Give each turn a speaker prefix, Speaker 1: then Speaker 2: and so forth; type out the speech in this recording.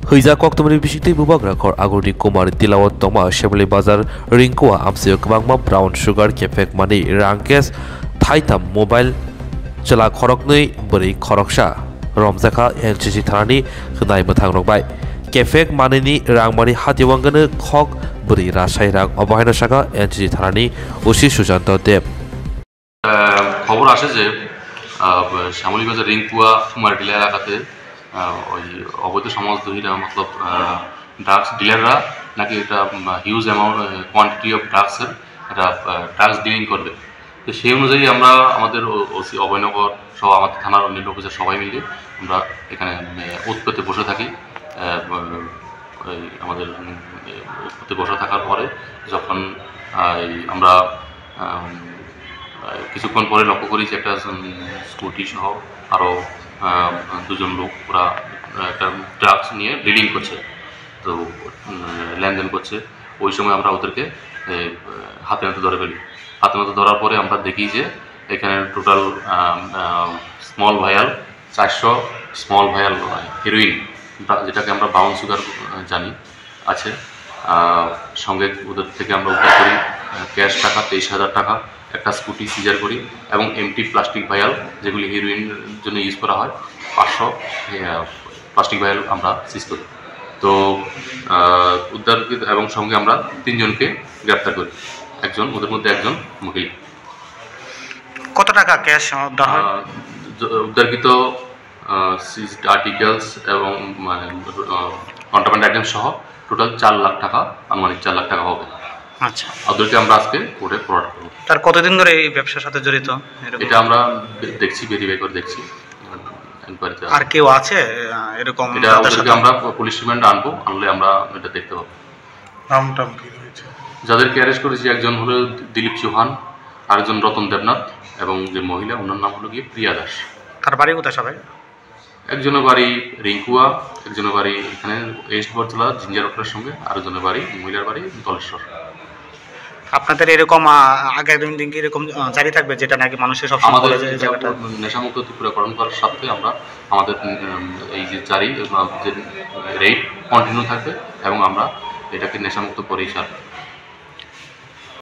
Speaker 1: Hujak waktu bisiti bubak rakor aguri kumar tilawat toma Shebli Bazar ringkua amsio kebangma brown sugar kefek mani rangkes thaitam mobile cela khoroknui beri khoroksa romjaka NCC thanani khnai bathang rokbai kefek manini rangmari hatiwangane khok beri rasai rang obahina saka NCC thanani osi Sujanto Deb
Speaker 2: খবর আসে যে শ্যামলীবাজার রিংকুয়া কুমারটিলা এলাকাতে ওই অবৈধ সমাজদ্রোহীরা মতলব drugs ডিলাররা নাকি এটা huge amount quantity of ড্রাগসের একটা ড্রাগস ডিলিং করবে। তো সেই অনুযায়ী আমরা আমাদের ওসি অভয়নগর সহ আমাদের থানার অন্যান্য অফিসার সবাই মিলে আমরা এখানে উৎপত্তি বসে থাকি। আমাদের উৎপত্তি বসে থাকার পরে যখন আমরা কিছুক্ষণ পরে লক্ষ্য করি যে একটা স্কুটি সহ আরও দুজন লোক ওরা একটা ড্রাগস নিয়ে ডিলিং করছে, তো লেনদেন করছে। ওই সময় আমরা ওদেরকে হাতে নাতে ধরে ফেলি। হাতে নাতে ধরার পরে আমরা দেখি যে এখানে total small vial 400 small vial heroin, যেটাকে আমরা ব্রাউন সুগার জানি, আছে। সঙ্গে ওদের থেকে আমরা উদ্ধার করি ক্যাশ টাকা 23,000 টাকা, একটা স্কুটি সিজার করি এবং এমটি প্লাস্টিক ভায়াল যেগুলি হিরোইনের জন্য ইউজ করা হয় 500 প্লাস্টিক ভায়াল আমরা সিজ করি। তো উদ্ধার এবং সঙ্গে আমরা 3 জনকে গ্রেপ্তার করি, ওদের মধ্যে একজন মহিলা।
Speaker 3: কত টাকা ক্যাশ
Speaker 2: উদ্ধারকৃত সিজড আর্টিকেলস এবং কন্ট্রাব্যান্ড আইটেম সহ টোটাল 4 লাখ টাকা, আনুমানিক 4 লাখ টাকা হবে।
Speaker 3: আচ্ছা,
Speaker 2: ওদেরকে আমরা আজকে কোর্টে ফরওয়ার্ড করব।
Speaker 3: তার কতদিন ধরে এই ব্যবসার সাথে জড়িত
Speaker 2: এটা আমরা দেখছি, ভেরিফাই করে দেখছি।
Speaker 3: আর কেউ আছে এরকম?
Speaker 2: এটা ওদেরকে আমরা পুলিশ রিমান্ডে আনলে আমরা এটা দেখতে পাবো।
Speaker 4: নামটা কি হয়েছে?
Speaker 2: যাদেরকে অ্যারেস্ট করেছি একজন হলো দিলীপ চৌহান, আরেকজন রতন দেবনাথ এবং যে মহিলা ওনার নাম হলো গিয়ে প্রিয়া দাস।
Speaker 3: তার বাড়ি কোথায় সবাই?
Speaker 2: একজনের বাড়ি রিঙ্কুয়া, একজনের বাড়ি এখানে এস্ট বরতলা জিঞ্জারোটার সঙ্গে, আরেকজনের বাড়ি মহিলার বাড়ি দলেশ্বর।
Speaker 3: আপনাদের এরকম আগামী দিন কি এরকম জারি থাকবে যেটা নাকি মানুষের সব
Speaker 2: আমাদের নেশামুক্ত ত্রিপুরাকরণ করার সাথে আমরা আমাদের এই যে জারি যে রেট কন্টিনিউ থাকবে এবং আমরা এটাকে নেশামুক্ত করেই ছাড়ব।